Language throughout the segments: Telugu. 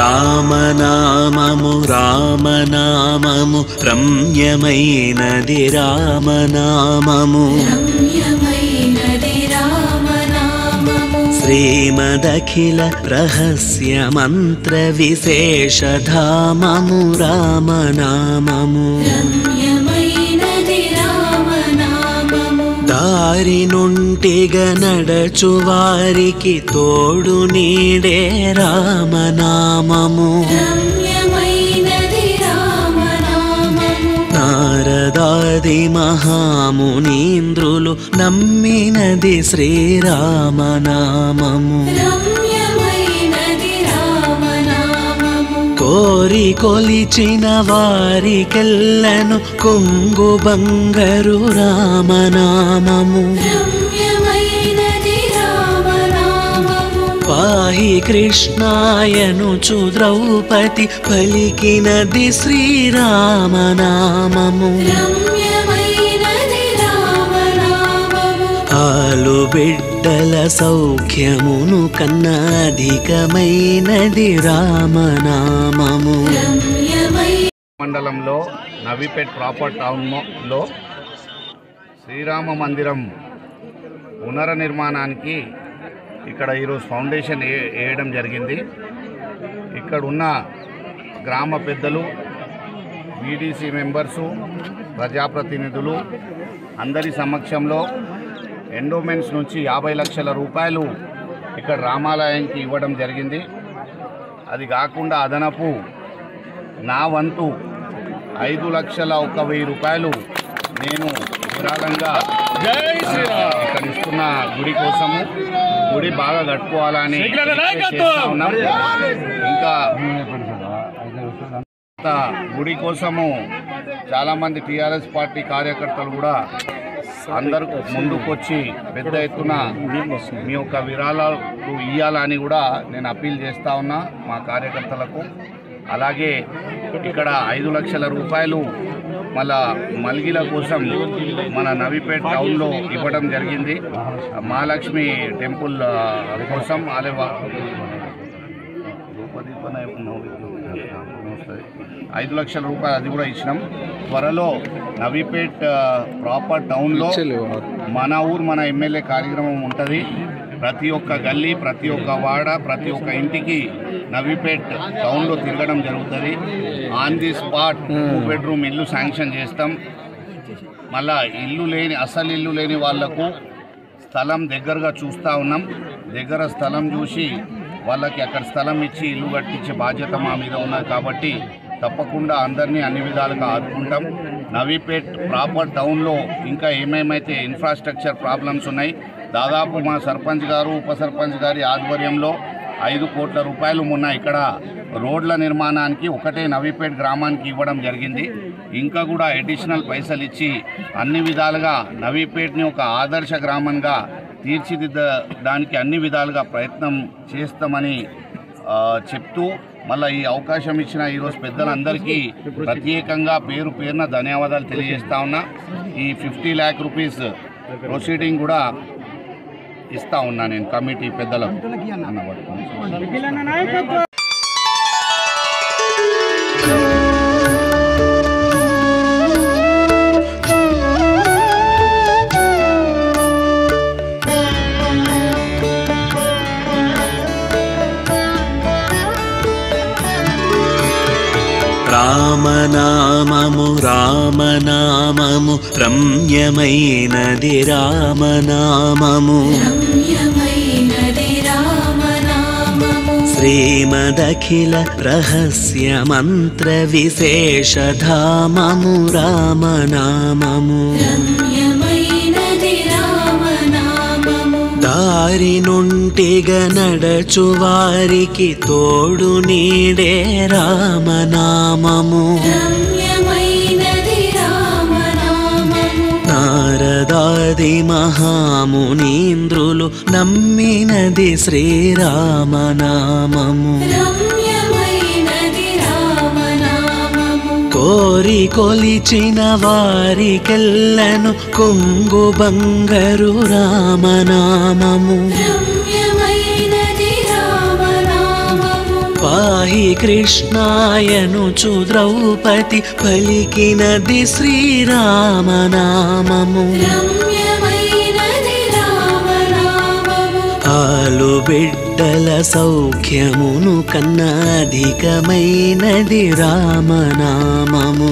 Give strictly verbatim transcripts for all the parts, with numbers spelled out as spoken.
రామనామము రామనామము రమ్యమైనది రామనామము శ్రీమదఖిల రహస్య మంత్ర విశేషధామము రామనామము దారి నుంటిగ నడచు వారికి తోడు నీడే రామనామము నారదాది మహామునీంద్రులు నమ్మినది శ్రీరామనామము కోరి కొలిచిన వారికెల్లను కొంగు బంగరు రామనామము పాహి కృష్ణాయనుచు ద్రౌపది పలికినది శ్రీరామనామము ఆలు బిడ్డల సౌఖ్యమును కన్నా అధికమైనది రామనామము. మండలంలో నవీపేట్ ప్రాపర్ టౌన్లో శ్రీరామ మందిరం పునర్నిర్మాణానికి ఇక్కడ ఈరోజు ఫౌండేషన్ వేయడం జరిగింది. ఇక్కడ ఉన్న గ్రామ పెద్దలు, వీడీసీ మెంబర్సు, ప్రజాప్రతినిధులు అందరి సమక్షంలో ఎండోమెంట్స్ నుంచి యాభై లక్షల రూపాయలు ఇక్కడ రామాలయానికి ఇవ్వడం జరిగింది. అది కాకుండా అదనపు నా వంతు ఐదు లక్షల ఒక వెయ్యి రూపాయలు నేను విరాళంగా ఇక్కడ ఇస్తున్న గుడి కోసము, గుడి బాగా కట్టుకోవాలని ఉన్నాం. ఇంకా గుడి కోసము చాలామంది టీఆర్ఎస్ పార్టీ కార్యకర్తలు కూడా అందరూ ముందుకొచ్చి పెద్ద ఎత్తున మీ యొక్క విరాళాలు ఇవ్వాలని కూడా నేను అప్పీల్ చేస్తూ ఉన్నా మా కార్యకర్తలకు. అలాగే ఇక్కడ ఐదు లక్షల రూపాయలు మళ్ళా మల్గిల కోసం మన నవీపేట్ టౌన్లో ఇవ్వడం జరిగింది. మహాలక్ష్మి టెంపుల్ కోసం అలే ఐదు లక్షల రూపాయలు అది కూడా ఇచ్చినాం. త్వరలో నవీపేట్ ప్రాపర్ టౌన్లో మన ఊరు మన ఎమ్మెల్యే కార్యక్రమం ఉంటుంది. ప్రతి ఒక్క గల్లీ, ప్రతి ఒక్క వాడ, ప్రతి ఒక్క ఇంటికి నవీపేట్ టౌన్లో తిరగడం జరుగుతుంది. On the spot two bedroom ఇల్లు శాంక్షన్ చేస్తాం. మళ్ళా ఇల్లు లేని అసలు ఇల్లు లేని వాళ్లకు స్థలం దగ్గరగా చూస్తూ ఉన్నాం. దగ్గర స్థలం చూసి వాళ్ళకి అక్కడ స్థలం ఇచ్చి ఇల్లు కట్టించే బాధ్యత మా మీద ఉన్నది. కాబట్టి తప్పకుండా అందరినీ అన్ని విధాలుగా ఆదుకుంటాం. నవీపేట్ ప్రాపర్ టౌన్లో ఇంకా ఏమేమైతే ఇన్ఫ్రాస్ట్రక్చర్ ప్రాబ్లమ్స్ ఉన్నాయి, దాదాపు మా సర్పంచ్ గారు, ఉప సర్పంచ్ గారి ఆధ్వర్యంలో ఐదు కోట్ల రూపాయలు మొన్న ఇక్కడ రోడ్ల నిర్మాణానికి ఒకటే నవీపేట్ గ్రామానికి ఇవ్వడం జరిగింది. ఇంకా కూడా అడిషనల్ పైసలు ఇచ్చి అన్ని విధాలుగా నవీపేట్ని ఒక ఆదర్శ గ్రామంగా తీర్చిదిద్దడానికి అన్ని విధాలుగా ప్రయత్నం చేస్తామని చెప్తూ, మళ్ళీ ఈ అవకాశం ఇచ్చిన ఈరోజు పెద్దలందరికీ ప్రత్యేకంగా పేరు పేరున ధన్యవాదాలు తెలియజేస్తా ఉన్నా. ఈ ఫిఫ్టీ ల్యాక్ రూపీస్ ప్రొసీడింగ్ కూడా ఇస్తా ఉన్నా నేను కమిటీ పెద్దలకు. రామనామము రామనామము రమ్యమైనది రామనామము శ్రీమదఖిల రహస్య మంత్ర విశేషధామము రామనామము దారి నుంటిగ నడచు వారికి తోడు నీడే రామనామము నారదాది మహామునీంద్రులు నమ్మినది శ్రీరామనామము కోరి కొలిచిన వారికెల్లను కొంగు బంగరు రామనామము పాహి పాహి కృష్ణాయనుచు ద్రౌపది పలికినది శ్రీరామనామము ఆలు బిడ్డల సౌఖ్యమును కన్నా అధికమైనది రామనామము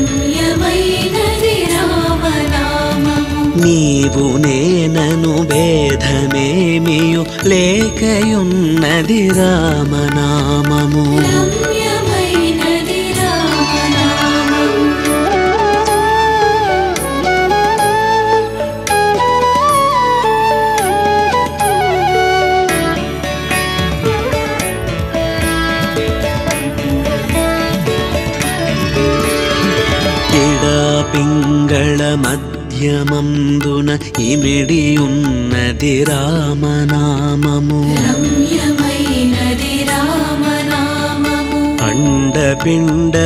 నీవు నేనను భేదమేమియు లేకయున్నది రామనామము పింగళ మధ్యమందున ఇమిడి ఉన్నది రామనామము అండపిండ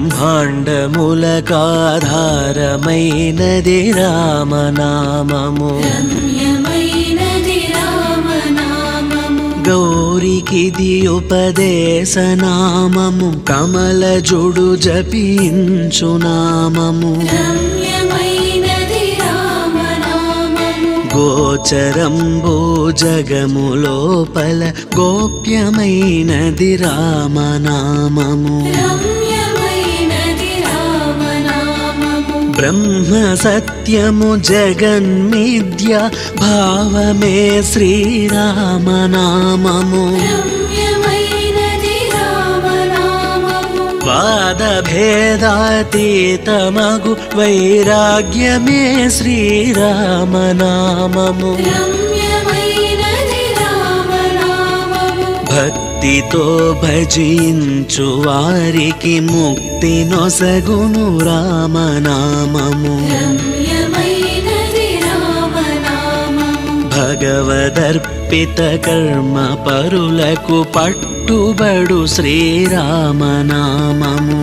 బ్రహ్మాండములకాధారమైనది రామనామము గౌరికిది ఉపదేశనామము కమల జుడు జపించు నామము గోచరంబో జగము లోపల గోప్యమైనది రామనామము బ్రహ్మ సత్యము జగన్మిథ్య భావమే శ్రీరామనామము వాదభేదాతీతమగు వైరాగ్యమే శ్రీరామనామము భక్తితో భజించు వారికి ముక్తి నొసగును రామనామము భగవదర్పిత కర్మ పరులకు పట్టుబడు శ్రీరామనామము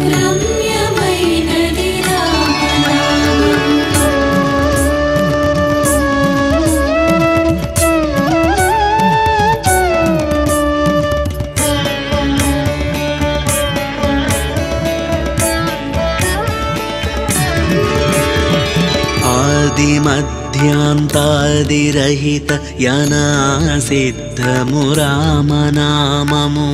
ఆది మధ్యాంతాదిరహిత యనాసిద్ధము రామనామము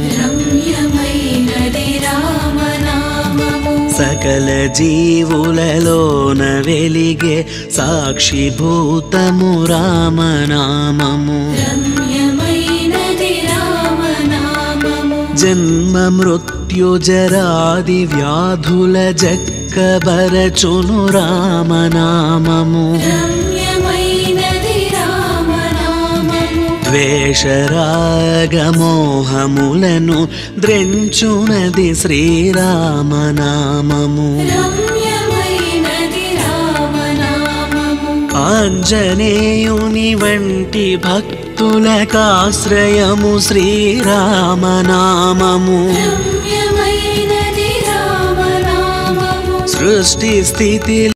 సకల జీవులలోన వెలిగే సాక్షిభూతము రామనామము జన్మ మృత్యు జరాది వ్యాధుల జక్కబరచును రామనామము ద్వేషరాగమోహములను ద్రెంచునది శ్రీరామనామము ఆంజనేయుని వంటి భక్తులకాశ్రయము శ్రీరామనామము సృష్టి స్థితి